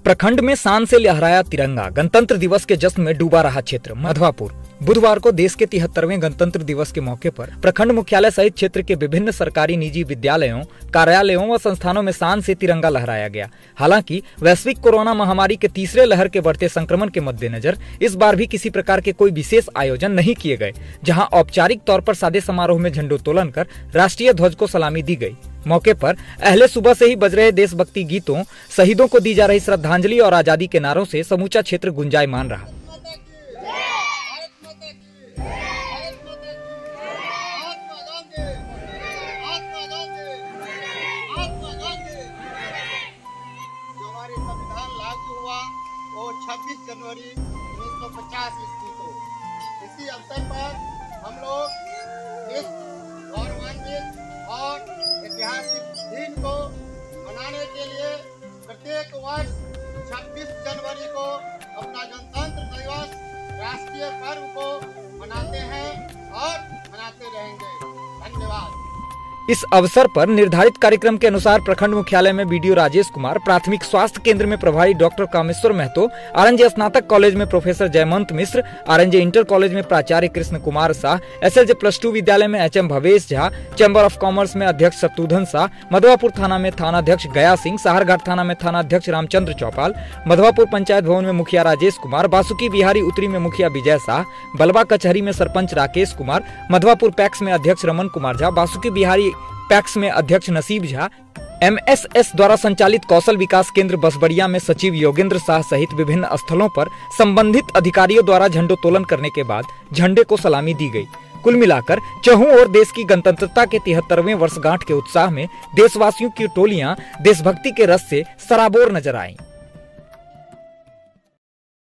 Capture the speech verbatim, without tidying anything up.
प्रखंड में शान से लहराया तिरंगा। गणतंत्र दिवस के जश्न में डूबा रहा क्षेत्र मधवापुर। बुधवार को देश के तिहत्तरवें गणतंत्र दिवस के मौके पर प्रखंड मुख्यालय सहित क्षेत्र के विभिन्न सरकारी निजी विद्यालयों, कार्यालयों व संस्थानों में शान से तिरंगा लहराया गया। हालांकि वैश्विक कोरोना महामारी के तीसरे लहर के बढ़ते संक्रमण के मद्देनजर इस बार भी किसी प्रकार के कोई विशेष आयोजन नहीं किए गए, जहां औपचारिक तौर पर सादे समारोह में झंडोत्तोलन कर राष्ट्रीय ध्वज को सलामी दी गई। मौके पर अहले सुबह से ही बज रहे देशभक्ति गीतों, शहीदों को दी जा रही श्रद्धांजलि और आजादी के नारों से समूचा क्षेत्र गुंजायमान रहा। छब्बीस जनवरी उन्नीस सौ पचास ईस्वी को इसी अवसर पर हम लोग इस गौरवान्वित और ऐतिहासिक दिन को मनाने के लिए प्रत्येक वर्ष छब्बीस जनवरी को अपना गणतंत्र दिवस राष्ट्रीय पर्व को मनाते हैं और मनाते रहेंगे। धन्यवाद। इस अवसर पर निर्धारित कार्यक्रम के अनुसार प्रखंड मुख्यालय में बीडीओ राजेश कुमार, प्राथमिक स्वास्थ्य केंद्र में प्रभारी डॉक्टर कामेश्वर महतो, आरएनजे स्नातक कॉलेज में professor Jayamant Mishra, RNJ inter college में प्राचार्य Krishna Kumar Shah, SLJ plus two विद्यालय में HM Bhavesh Jha, chamber of commerce में अध्यक्ष शत्रुघ्न शाह, मधवापुर थाना में थानाध्यक्ष गया सिंह, साहरघाट थाना में थानाध्यक्ष रामचंद्र चौपाल, मधवापुर पंचायत भवन में मुखिया राजेश कुमार, बासुकी बिहारी उत्तरी में मुखिया विजय शाह, बलवा कचहरी में सरपंच राकेश कुमार, मधवापुर पैक्स में अध्यक्ष रमन कुमार झा, बासुकी बिहारी पैक्स में अध्यक्ष नसीब झा, एमएसएस द्वारा संचालित कौशल विकास केंद्र बसबड़िया में सचिव योगेंद्र शाह सहित विभिन्न स्थलों पर संबंधित अधिकारियों द्वारा झंडोत्तोलन करने के बाद झंडे को सलामी दी गई। कुल मिलाकर चहुं ओर देश की गणतंत्रता के तिहत्तरवें वर्षगांठ के उत्साह में देशवासियों की टोलियां देशभक्ति के रस से सराबोर नजर आईं।